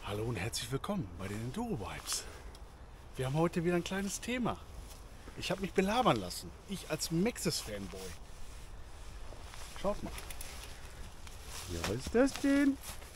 Hallo und herzlich willkommen bei den Enduro Vibes. Wir haben heute wieder ein kleines Thema. Ich habe mich belabern lassen. Ich als Maxxis-Fanboy. Schaut mal. Ja, was ist das denn?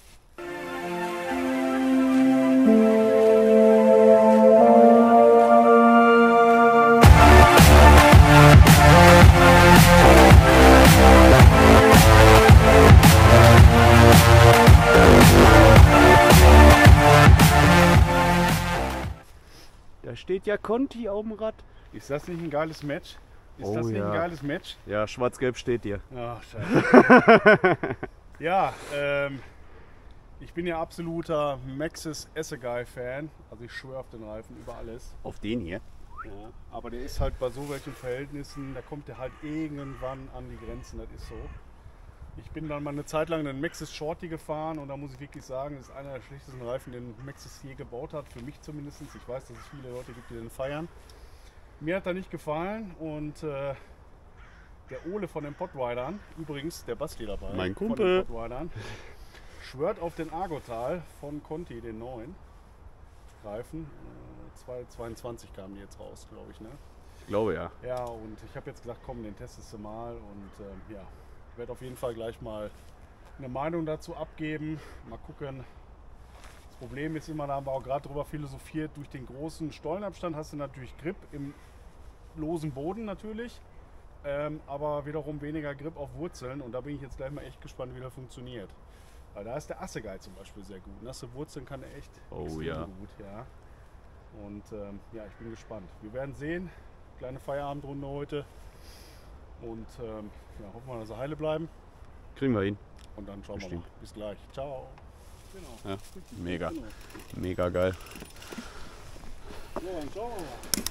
Da steht ja Conti auf dem Rad. Ist das nicht ein geiles Match? Ist das nicht ein geiles Match? Ja, schwarz-gelb steht dir. Ach, scheiße. Ja, ich bin ja absoluter Maxxis Assegai-Fan. Also ich schwöre auf den Reifen über alles. Auf den hier? Ja, aber der ist halt bei so welchen Verhältnissen, da kommt der halt irgendwann an die Grenzen, das ist so. Ich bin dann mal eine Zeit lang einen Maxxis Shorty gefahren und da muss ich wirklich sagen, das ist einer der schlechtesten Reifen, den Maxxis je gebaut hat, für mich zumindest. Ich weiß, dass es viele Leute gibt, die den feiern. Mir hat er nicht gefallen und der Ole von den Podridern, übrigens der Basti dabei, mein von Kumpel, den Podridern, schwört auf den Argotal von Conti, den neuen Reifen. 2022 kamen die jetzt raus, glaube ich, ne? Ich glaube ja. Ja, und ich habe jetzt gesagt, komm, den testest du mal und ja, ich werde auf jeden Fall gleich mal eine Meinung dazu abgeben. Mal gucken. Das Problem ist immer, da haben wir auch gerade drüber philosophiert, durch den großen Stollenabstand hast du natürlich Grip im losen Boden natürlich, aber wiederum weniger Grip auf Wurzeln und da bin ich jetzt gleich mal echt gespannt, wie das funktioniert. Weil da ist der Assegai zum Beispiel sehr gut. Nasse Wurzeln kann er echt extrem gut, ja. Und ja, ich bin gespannt. Wir werden sehen. Kleine Feierabendrunde heute. Und ja, hoffen wir, dass wir heile bleiben. Kriegen wir hin. Und dann schauen wir mal. Bis gleich. Ciao. Genau. Ja, mega. Mega geil. So, dann schauen wir mal.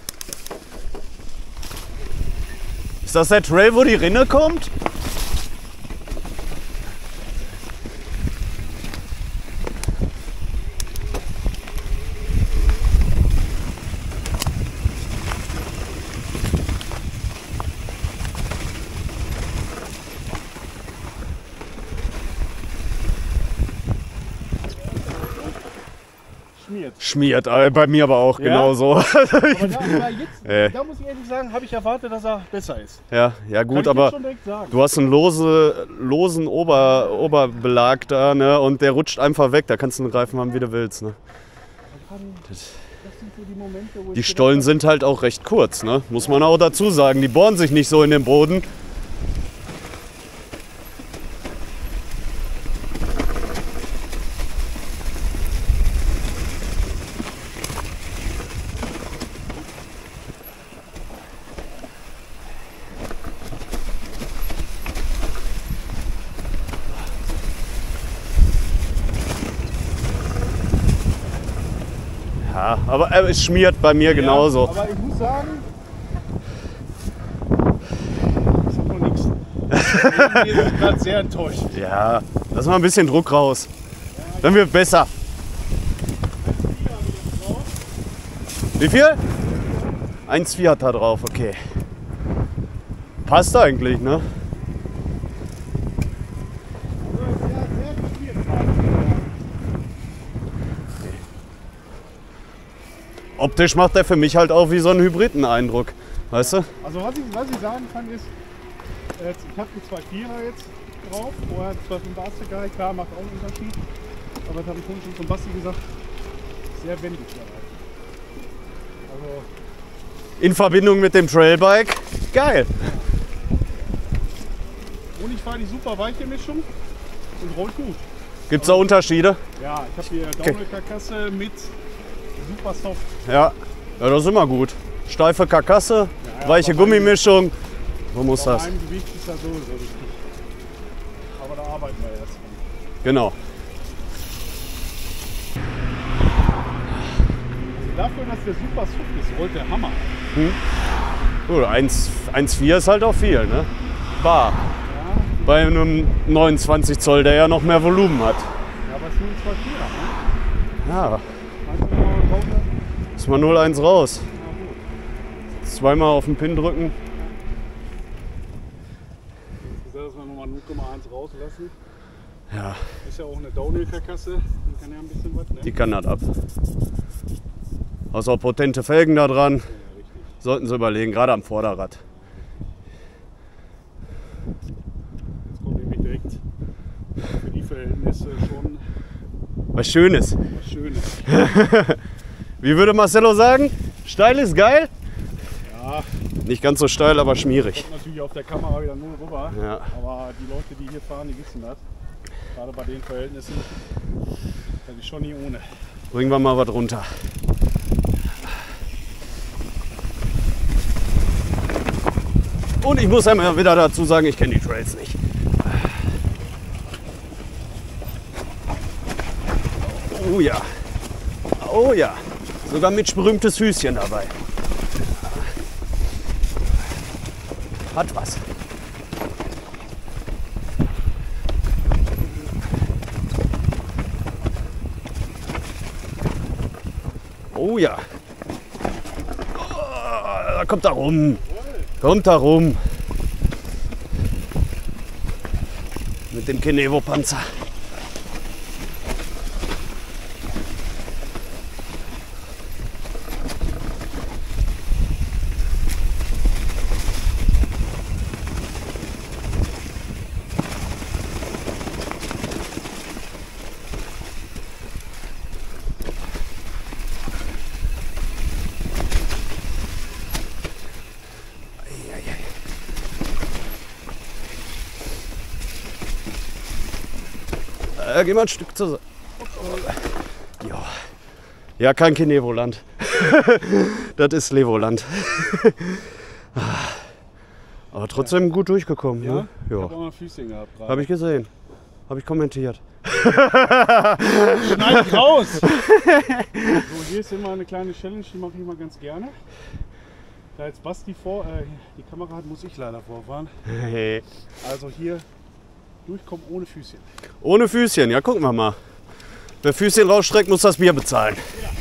Ist das der Trail, wo die Rinne kommt? Schmiert, bei mir aber auch, ja? Genauso. Aber da muss ich ehrlich sagen, habe ich erwartet, dass er besser ist. Ja, ja gut, aber du hast einen losen Oberbelag da, ne, und der rutscht einfach weg. Da kannst du einen Reifen haben, wie du willst. Ne. Die Stollen sind halt auch recht kurz, ne, muss man auch dazu sagen. Die bohren sich nicht so in den Boden. Ja, aber es schmiert bei mir genauso. Aber ich muss sagen, das hat noch nichts. Wir sind gerade sehr enttäuscht. Ja, lass mal ein bisschen Druck raus. Dann wird besser. Wie viel? 1,4 hat da drauf, okay. Passt eigentlich, ne? Optisch macht der für mich halt auch wie so einen Hybriden-Eindruck, weißt du? Also was ich sagen kann ist, ich habe die 2.4er jetzt drauf, vorher 2.5er Assegai, klar, macht auch einen Unterschied, aber das habe ich schon von Basti gesagt, sehr wendig der Reifen. Also in Verbindung mit dem Trailbike, geil! Und ich fahre die super weiche Mischung und rollt gut. Gibt es da Unterschiede? Ja, ich habe hier Downhill-Karkasse mit super soft. Ja, das ist immer gut. Steife Karkasse, ja, weiche Gummimischung. So muss das. Bei meinem Gewicht ist das sowieso richtig. Aber da arbeiten wir jetzt. Genau. Dafür, dass der super soft ist, rollt der Hammer. Gut, 1,4 ist halt auch viel, ne? Bar. Ja. Bei einem 29 Zoll, der ja noch mehr Volumen hat. Ja, aber es ist nur ein 2.4er, ne? Ja. Ist mal 0,1 raus. Zweimal auf den Pin drücken. Ich habe gesagt, dass wir nochmal 0,1 rauslassen. Ja. Ist ja auch eine Downhill-Karkasse, die kann ja ein bisschen was, ne? Die kann das ab. Außer potente Felgen da dran. Ja, richtig. Sollten Sie überlegen, gerade am Vorderrad. Jetzt kommt nämlich direkt für die Verhältnisse schon Was Schönes. was Schönes. Wie würde Marcelo sagen? Steil ist geil? Ja, Nicht ganz so steil, aber schmierig. kommt natürlich auf der Kamera wieder nur rüber. Ja. Aber die Leute, die hier fahren, die wissen das. Gerade bei den Verhältnissen, das ist schon nie ohne. Bringen wir mal was runter. Und ich muss einmal wieder dazu sagen, ich kenne die Trails nicht. Oh ja. Oh ja. Sogar mit berühmtes Füßchen dabei. Hat was. Oh ja. Oh, da kommt er rum. Kommt da rum. Mit dem Kenevo-Panzer. Geh mal ein Stück zur Seite. Ja. Ja, kein Kenevo-Land. Das ist Levoland. Aber trotzdem gut durchgekommen. Ja? Ne? Ich Ja. habe auch mal Füßchen gehabt gerade. Habe ich gesehen. Habe ich kommentiert. Schneid raus! So, hier ist immer eine kleine Challenge, die mache ich mal ganz gerne. Da jetzt Basti die Kamera hat, muss ich leider vorfahren. Hey. Also hier durchkommen ohne Füßchen. Ohne Füßchen, ja, gucken wir mal. Wer Füßchen rausstreckt, muss das Bier bezahlen.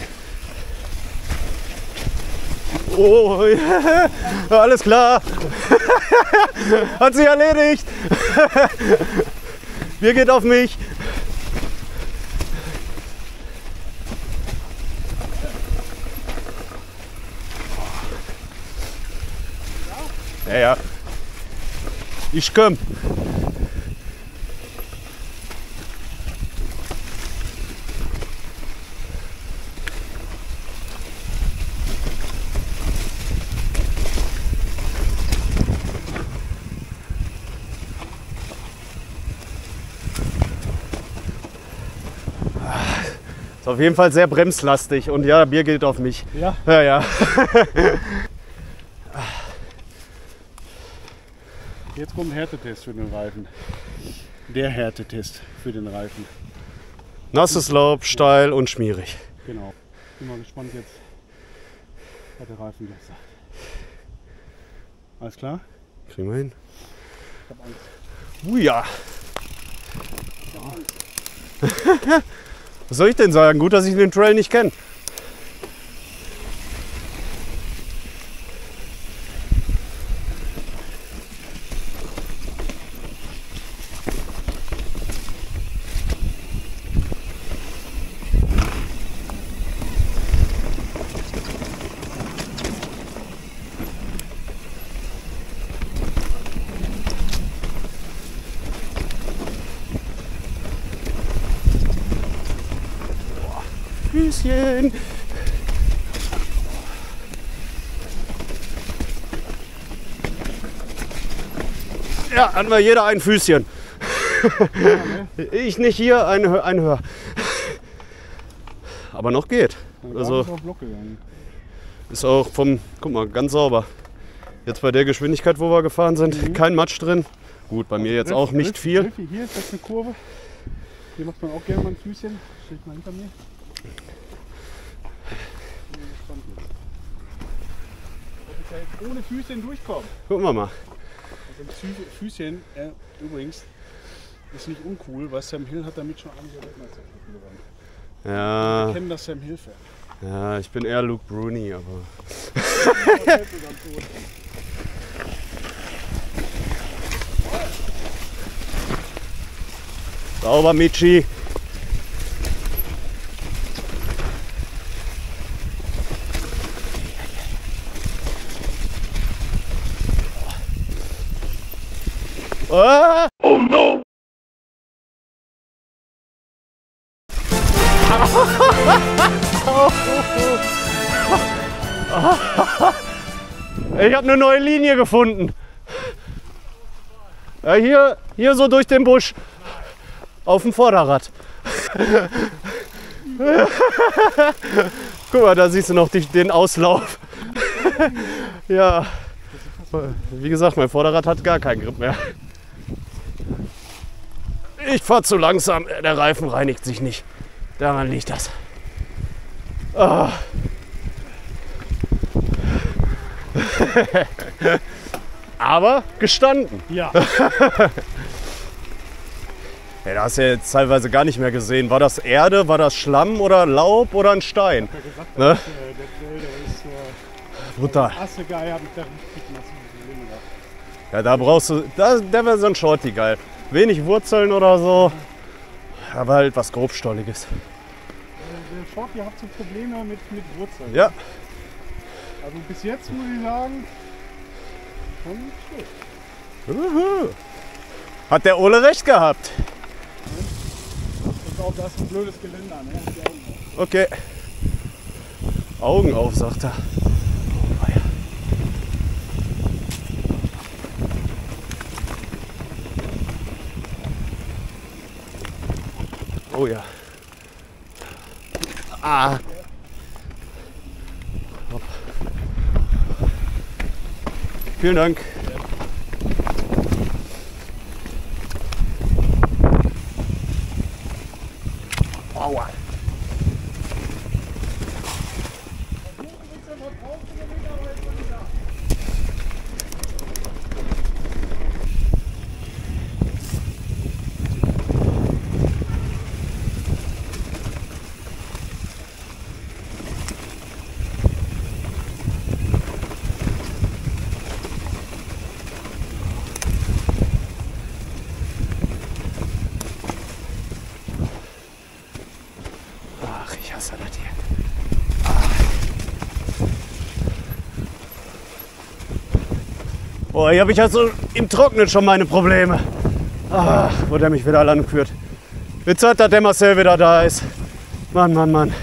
Oh, ja. Alles klar. Hat sich erledigt. Bier geht auf mich. Ja, ja. Ich komm. Ist auf jeden Fall sehr bremslastig und ja, Bier geht auf mich. Ja. Ja, ja. Jetzt kommt ein Härtetest für den Reifen. Der Härtetest für den Reifen. Nasses Laub, steil und schmierig. Genau. Bin mal gespannt jetzt, was der Reifen gleich sagt. Alles klar? Kriegen wir hin. Ich hab Angst. Ja. Was soll ich denn sagen? Gut, dass ich den Trail nicht kenne. Füßchen. Ja, hatten wir jeder ein Füßchen. Ich nicht hier, ein Hör. Aber noch geht. Also ist auch vom, guck mal, ganz sauber. Jetzt bei der Geschwindigkeit, wo wir gefahren sind, kein Matsch drin. Gut, bei mir jetzt auch nicht viel. Hier ist das eine Kurve. Hier macht man auch gerne mal ein Füßchen. Steht mal hinter mir. Ob ich da jetzt ohne Füßchen durchkomme. Gucken wir mal. Also Füßchen, übrigens, ist nicht uncool, weil Sam Hill hat damit schon einige Weltmeisterschaften gewonnen. Ja, Wir kennen das Sam Hill Fan. ja, ich bin eher Luke Bruni, aber. Sauber, Michi. Ah! Oh no! Ich habe eine neue Linie gefunden. Ja, hier so durch den Busch. Auf dem Vorderrad. Guck mal, da siehst du noch den Auslauf. Ja. Wie gesagt, mein Vorderrad hat gar keinen Grip mehr. Ich fahre zu langsam, der Reifen reinigt sich nicht. Daran liegt das. Oh. Aber gestanden. Ja. Ja, da hast du ja jetzt teilweise gar nicht mehr gesehen. War das Erde, war das Schlamm oder Laub oder ein Stein? Ich hab ja gesagt, Ne? der ist Brutal. Assegeil, habe ich da richtig massive Probleme gehabt. Ja, da brauchst du, der wäre so ein Shorty geil. Wenig Wurzeln oder so, aber halt was Grobstolliges. Der Shorty hat so Probleme mit Wurzeln. Ja. Also bis jetzt muss ich sagen, schon schlecht. Hat der Ole recht gehabt. Und auch das ist ein blödes Geländer, ne? Die Augen auf. Okay. Augen auf, sagt er. Oh, weia. Oh ja. Ah. Hopp. Vielen Dank. Aua. Ach, ich hasse das hier. Boah, hier habe ich also im Trocknen schon meine Probleme. Ach, wo der mich wieder lang führt. Wird Zeit, dass der Marcel wieder da ist. Mann, Mann, Mann.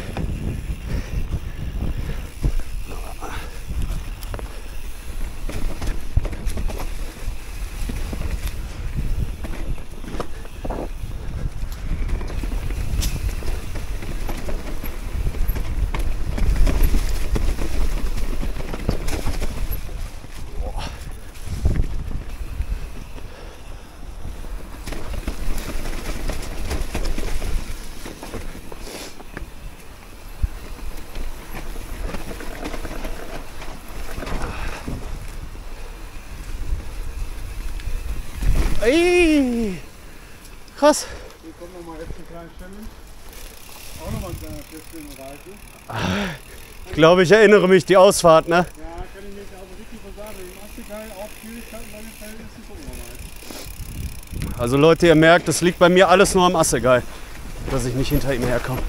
Ey, krass. Hier kommt nochmal jetzt eine kleine Challenge. Auch nochmal ein kleiner Test für den Reifen. Ich glaube, ich erinnere mich, die Ausfahrt, ne? Ja, kann ich mich also wirklich von sagen. Im Assegeil auch Schwierigkeiten bei den Verhältnissen gucken wir mal. Also Leute, ihr merkt, es liegt bei mir alles nur am Assegeil, dass ich nicht hinter ihm herkomme.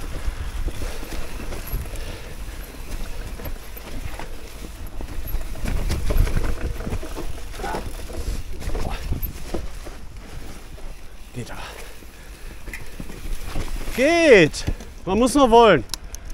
Geht aber. Geht! Man muss nur wollen.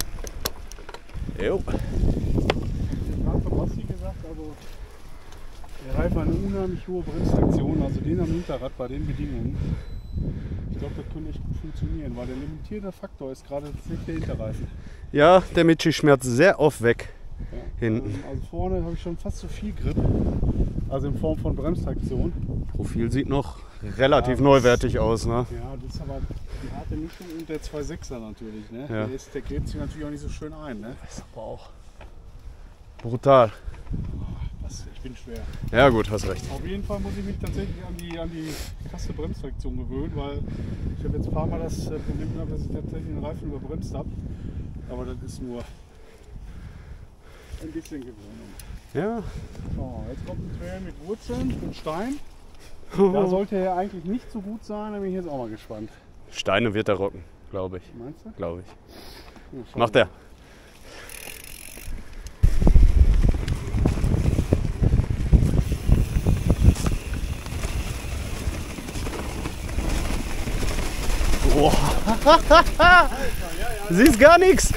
Jo. Gerade von Basti gesagt, also der Reifen hat eine unheimlich hohe Bremstraktion, also den am Hinterrad bei den Bedingungen. Ich glaube, das könnte echt gut funktionieren, weil der limitierende Faktor ist gerade tatsächlich der Hinterreifen. Ja, der Michi schmerzt sehr oft weg. Ja. Hinten. Also vorne habe ich schon fast so viel Grip, also in Form von Bremstraktion. Profil sieht noch relativ neuwertig aus, ne? Ja, das ist aber die harte Mischung und der 2.6er natürlich. Ne? Ja. Der gräbt sich natürlich auch nicht so schön ein. Ne? Das ist aber auch brutal. Ich bin schwer. Ja gut, hast recht. Auf jeden Fall muss ich mich tatsächlich an die krasse Bremstraktion gewöhnen, weil ich habe jetzt ein paar Mal das Problem gehabt, dass ich tatsächlich den Reifen überbremst habe. Aber das ist nur ein bisschen Gewöhnung. Ja. So, jetzt kommt ein Trail mit Wurzeln und Stein. Da sollte er eigentlich nicht so gut sein, da bin ich jetzt auch mal gespannt. Steine wird er rocken, glaube ich. Meinst du? Glaube ich. Ja, Macht er. Boah. Siehst gar nichts.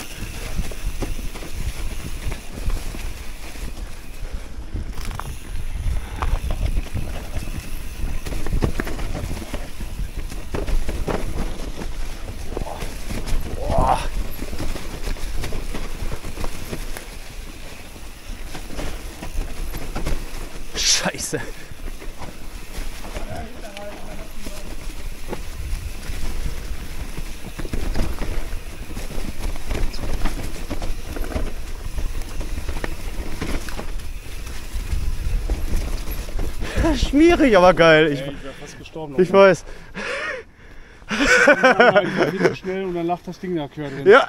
Scheiße. Schmierig, aber geil. Ich wäre fast gestorben. Ich weiß. Ich war viel zu schnell und dann lacht das Ding da quer drin. Ja.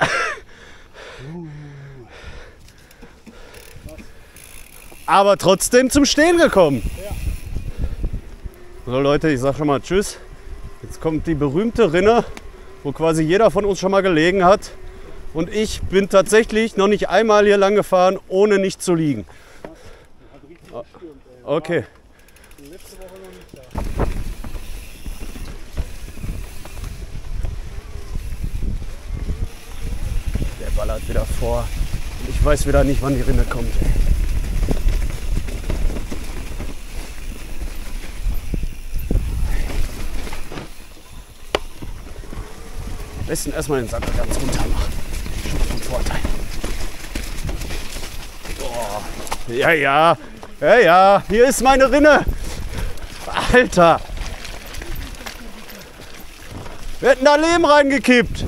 Aber trotzdem zum Stehen gekommen. Ja. So Leute, ich sag schon mal Tschüss. Jetzt kommt die berühmte Rinne, wo quasi jeder von uns schon mal gelegen hat. Und ich bin tatsächlich noch nicht einmal hier lang gefahren, ohne nicht zu liegen. Hat richtig gestürmt, ey. Okay. War letzte Woche noch nicht da. Der ballert wieder vor. Ich weiß wieder nicht, wann die Rinne kommt. Am besten erstmal den Sattel ganz runter machen. Schon vom Vorteil. Oh. Ja, ja. Ja, ja. Hier ist meine Rinne. Alter. Wir hätten da Lehm reingekippt.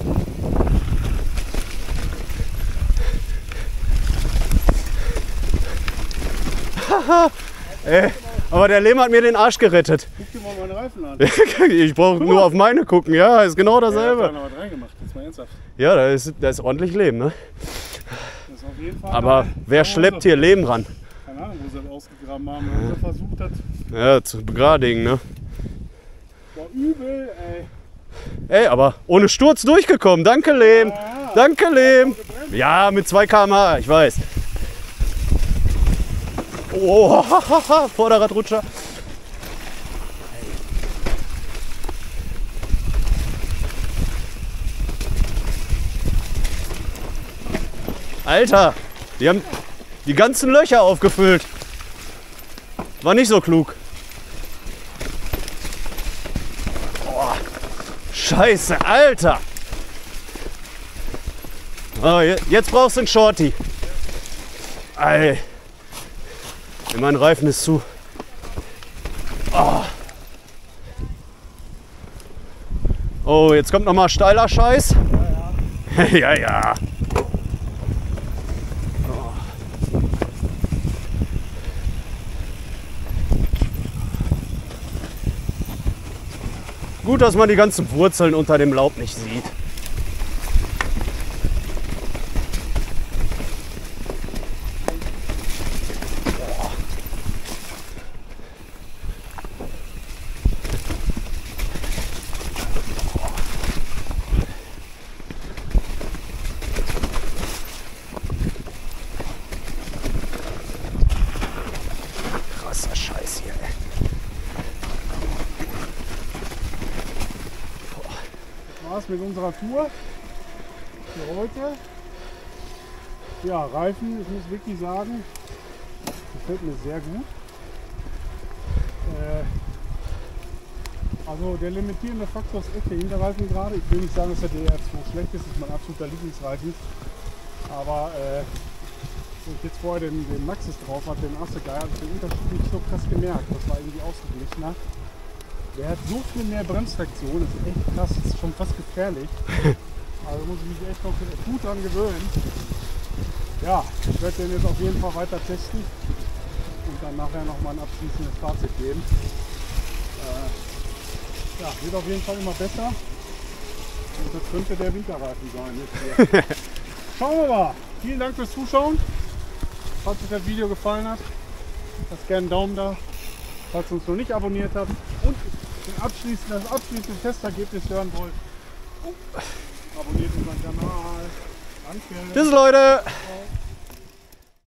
Ey, aber der Lehm hat mir den Arsch gerettet. Guck dir mal meine Reifen an. Ich brauche nur auf meine gucken. Ja, ist genau Ja, dasselbe. da noch was reingemacht, jetzt mal ernsthaft. Ja, da ist ordentlich Lehm, ne? Das ist auf jeden Fall Aber wer schleppt hier Lehm ran? Keine Ahnung, wo sie das ausgegraben haben. Wenn sie versucht hat. Ja, zu begradigen, ne? War übel, ey. Ey, aber ohne Sturz durchgekommen. Danke, Lehm. Ja. Danke, Lehm. Ja, mit 2 km/h, ich weiß. Oh, Vorderradrutscher. Alter, die haben die ganzen Löcher aufgefüllt. War nicht so klug. Boah, Scheiße, Alter. Oh, jetzt brauchst du einen Shorty. Ey. Mein Reifen ist zu. Oh, oh, jetzt kommt noch mal steiler Scheiß. Ja, ja. Ja, ja. Oh. Gut, dass man die ganzen Wurzeln unter dem Laub nicht sieht. Mit unserer Tour für heute. Ja, Reifen, ich muss wirklich sagen, gefällt mir sehr gut. Also der limitierende Faktor ist echt der Hinterreifen gerade. Ich will nicht sagen, dass der DR2 schlecht ist, das ist mein absoluter Lieblingsreifen. Aber wenn ich jetzt vorher den Maxis drauf hatte, den Assegeil, habe ich den Unterschied nicht so krass gemerkt. Das war irgendwie ausgeglichener. Der hat so viel mehr Bremstraktion, das ist echt krass, das ist schon fast gefährlich. Also muss ich mich echt noch gut dran gewöhnen. Ja, ich werde den jetzt auf jeden Fall weiter testen und dann nachher noch mal ein abschließendes Fazit geben. Ja, wird auf jeden Fall immer besser. Und das könnte der Winterreifen sein jetzt hier. Schauen wir mal. Vielen Dank fürs Zuschauen. Falls euch das Video gefallen hat, lasst gerne einen Daumen da. Falls ihr uns noch nicht abonniert habt. Und das abschließende Testergebnis hören wollt, abonniert unseren Kanal. Danke. Tschüss, Leute. Ciao.